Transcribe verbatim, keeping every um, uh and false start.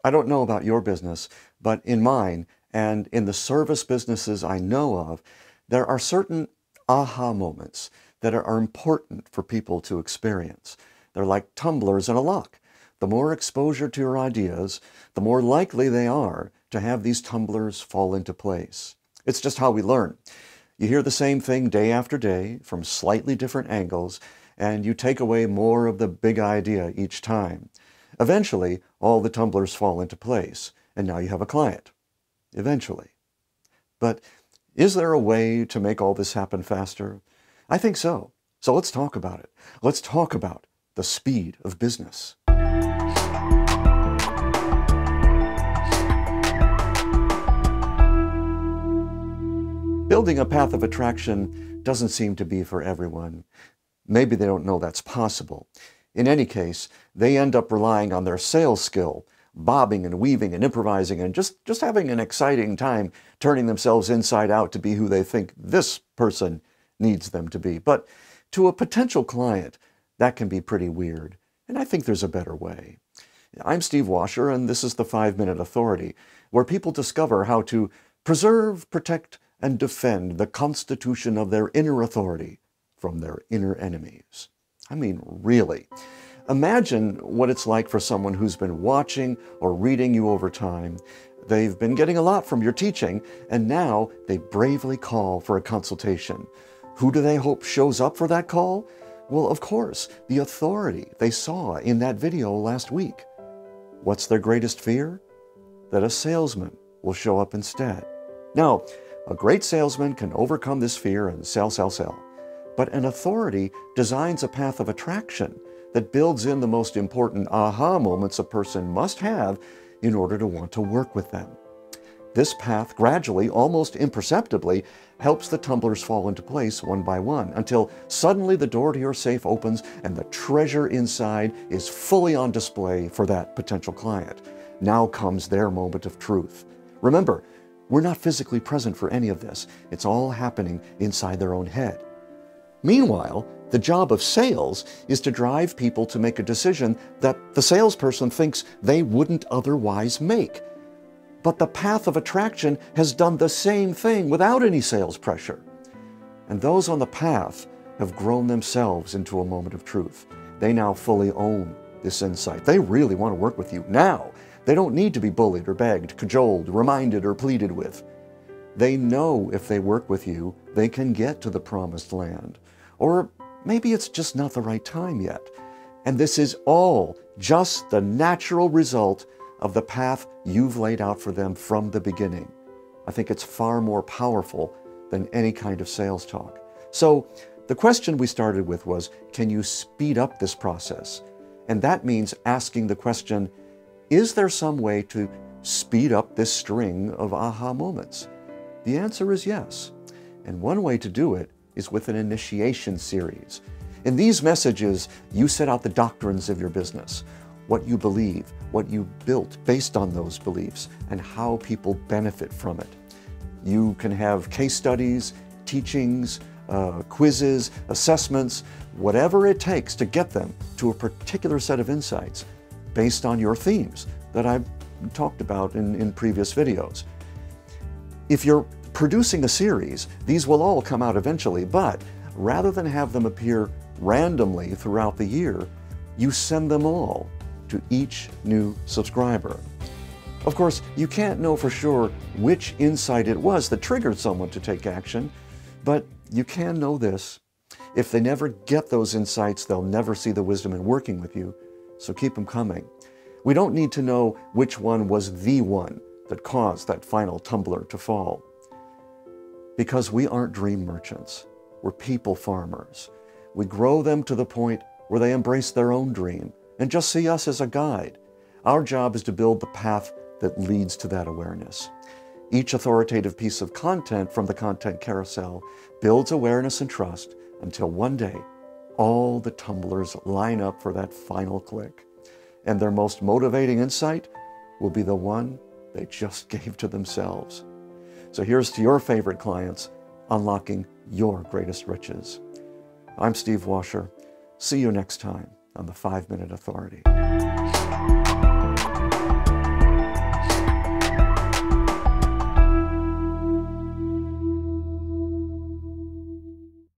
I don't know about your business, but in mine and in the service businesses I know of, there are certain aha moments that are important for people to experience. They're like tumblers in a lock. The more exposure to your ideas, the more likely they are to have these tumblers fall into place. It's just how we learn. You hear the same thing day after day from slightly different angles, and you take away more of the big idea each time. Eventually, all the tumblers fall into place, and now you have a client. Eventually. But is there a way to make all this happen faster? I think so. So let's talk about it. Let's talk about the speed of business. Building a path of attraction doesn't seem to be for everyone. Maybe they don't know that's possible. In any case, they end up relying on their sales skill, bobbing and weaving and improvising and just, just having an exciting time turning themselves inside out to be who they think this person needs them to be. But to a potential client, that can be pretty weird. And I think there's a better way. I'm Steve Washer, and this is the Five Minute Authority, where people discover how to preserve, protect, and defend the constitution of their inner authority from their inner enemies. I mean, really. Imagine what it's like for someone who's been watching or reading you over time. They've been getting a lot from your teaching, and now they bravely call for a consultation. Who do they hope shows up for that call? Well, of course, the authority they saw in that video last week. What's their greatest fear? That a salesman will show up instead. Now, a great salesman can overcome this fear and sell, sell, sell. But an authority designs a path of attraction that builds in the most important aha moments a person must have in order to want to work with them. This path gradually, almost imperceptibly, helps the tumblers fall into place one by one until suddenly the door to your safe opens and the treasure inside is fully on display for that potential client. Now comes their moment of truth. Remember, we're not physically present for any of this. It's all happening inside their own head. Meanwhile, the job of sales is to drive people to make a decision that the salesperson thinks they wouldn't otherwise make. But the path of attraction has done the same thing without any sales pressure. And those on the path have grown themselves into a moment of truth. They now fully own this insight. They really want to work with you now. They don't need to be bullied or begged, cajoled, reminded, or pleaded with. They know if they work with you, they can get to the promised land. Or maybe it's just not the right time yet. And this is all just the natural result of the path you've laid out for them from the beginning. I think it's far more powerful than any kind of sales talk. So the question we started with was, can you speed up this process? And that means asking the question, is there some way to speed up this string of aha moments? The answer is yes. And one way to do it is with an initiation series. In these messages, you set out the doctrines of your business, what you believe, what you built based on those beliefs, and how people benefit from it. You can have case studies, teachings, uh, quizzes, assessments, whatever it takes to get them to a particular set of insights based on your themes that I've talked about in, in previous videos. If you're producing a series, these will all come out eventually, but rather than have them appear randomly throughout the year, you send them all to each new subscriber. Of course, you can't know for sure which insight it was that triggered someone to take action, but you can know this. If they never get those insights, they'll never see the wisdom in working with you, so keep them coming. We don't need to know which one was the one that caused that final tumbler to fall. Because we aren't dream merchants. We're people farmers. We grow them to the point where they embrace their own dream and just see us as a guide. Our job is to build the path that leads to that awareness. Each authoritative piece of content from the content carousel builds awareness and trust until one day, all the tumblers line up for that final click. And their most motivating insight will be the one they just gave to themselves. So here's to your favorite clients, unlocking your greatest riches. I'm Steve Washer. See you next time on the Five Minute Authority.